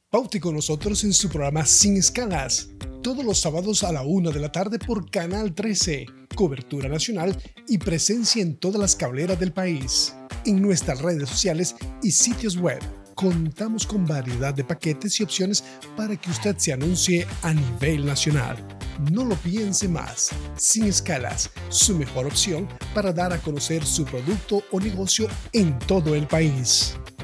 Paute con nosotros en su programa Sin Escalas, todos los sábados a la 1 de la tarde por Canal 13, cobertura nacional y presencia en todas las cableras del país. En nuestras redes sociales y sitios web, contamos con variedad de paquetes y opciones para que usted se anuncie a nivel nacional. No lo piense más. Sin Escalas, su mejor opción para dar a conocer su producto o negocio en todo el país.